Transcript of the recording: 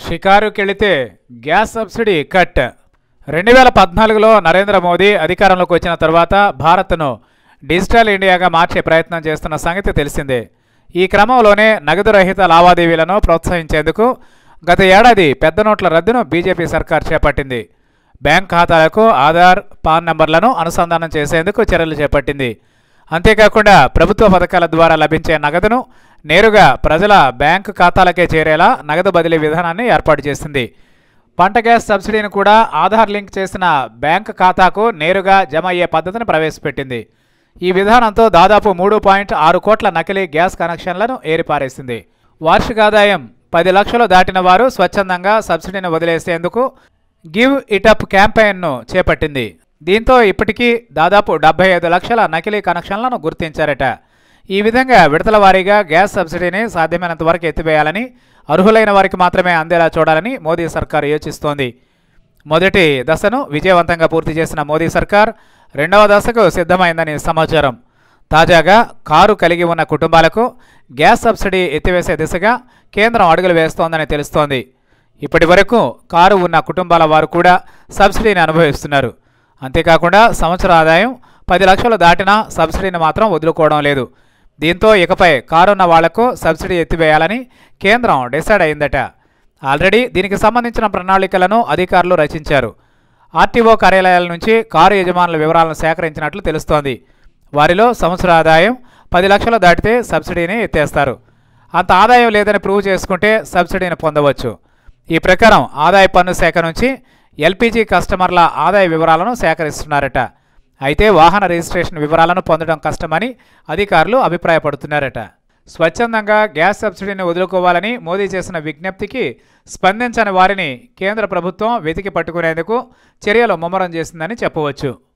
షికారుకెళితే gas subsidy cut. 2014లో నరేంద్ర మోదీ అధికారంలోకి వచ్చిన తర్వాత భారత్ను డిజిటల్ ఇండియాగా మార్చే ప్రయత్నం చేస్తున్న సంగతి తెలిసిందే. ఈ క్రమంలోనే నగదు రహిత లావాదేవీలను ప్రోత్సహించేందుకు గత ఏడాది పెద్ద నోట్ల రద్దును బీజేపీ సర్కార్ చేపట్టింది. బ్యాంక్ ఖాతాలకు ఆధార్, పాన్ నంబర్లను అనుసంధానం చేసేందుకు చర్యలు చేపట్టింది. అంతేకాకుండా ప్రభుత్వ పథకాల ద్వారా లభించే నగదును నేరుగా ప్రజల బ్యాంకు ఖాతాలకే చేరేలా నగదు బదిలీ విధానాన్ని ఏర్పాటు చేసింది. పంట గ్యాస్ సబ్సిడీని కూడా ఆధార్ లింక్ చేసిన బ్యాంకు ఖాతాకు నేరుగా జమ అయ్యే పద్ధతిని ప్రవేశపెట్టింది. ఈ విధానంతో దాదాపు 3.6 కోట్ల నకిలీ గ్యాస్ కనెక్షన్లను ఏరిపారేసింది. వార్షిక ఆదాయం 10 లక్షలు దాటిన వారు స్వచ్ఛందంగా సబ్సిడీని వదిలేసేందుకు గివ్ ఇట్ అప్ క్యాంపెయిన్ను చేపట్టింది. దీంతో ఇప్పటికీ దాదాపు 75 లక్షల నకిలీ కనెక్షన్లను గుర్తించారట. ఈ విధంగా విడతల వారీగా గ్యాస్ సబ్సిడీని సాధ్యమైనంత వరకు ఎత్తివేయాలని, అర్హులైన వారికి మాత్రమే అందేలా చూడాలని మోదీ సర్కార్ యోచిస్తోంది. మొదటి దశను విజయవంతంగా పూర్తి చేసిన మోదీ సర్కార్ రెండవ దశకు సిద్ధమైందని సమాచారం. తాజాగా కారు కలిగి ఉన్న కుటుంబాలకు గ్యాస్ సబ్సిడీ ఎత్తివేసే దిశగా కేంద్రం అడుగులు వేస్తోందని తెలుస్తోంది. ఇప్పటి వరకు కారు ఉన్న కుటుంబాల వారు కూడా సబ్సిడీని అనుభవిస్తున్నారు. అంతేకాకుండా సంవత్సర ఆదాయం 10 లక్షలు దాటినా సబ్సిడీని మాత్రం వదులుకోవడం లేదు. దీంతో ఇకపై కారున్న వాళ్లకు సబ్సిడీ ఎత్తివేయాలని కేంద్రం డిసైడ్ అయిందట. ఆల్రెడీ దీనికి సంబంధించిన ప్రణాళికలను అధికారులు రచించారు. ఆర్టీఓ కార్యాలయాల నుంచి కారు యజమానుల వివరాలను సేకరించినట్లు తెలుస్తోంది. వారిలో సంవత్సర ఆదాయం 10 లక్షలు దాటితే సబ్సిడీని ఎత్తేస్తారు. అంత ఆదాయం లేదని ప్రూవ్ చేసుకుంటే సబ్సిడీని పొందవచ్చు. ఈ ప్రకారం ఆదాయ పన్ను శాఖ నుంచి ఎల్పీజీ కస్టమర్ల ఆదాయ వివరాలను సేకరిస్తున్నారట. అయితే వాహన రిజిస్ట్రేషన్ వివరాలను పొందడం కష్టమని అధికారులు అభిప్రాయపడుతున్నారట. స్వచ్ఛందంగా గ్యాస్ సబ్సిడీని వదులుకోవాలని మోదీ చేసిన విజ్ఞప్తికి స్పందించని వారిని కేంద్ర ప్రభుత్వం వెతికి పట్టుకునేందుకు చర్యలు ముమ్మరం చేసిందని చెప్పవచ్చు.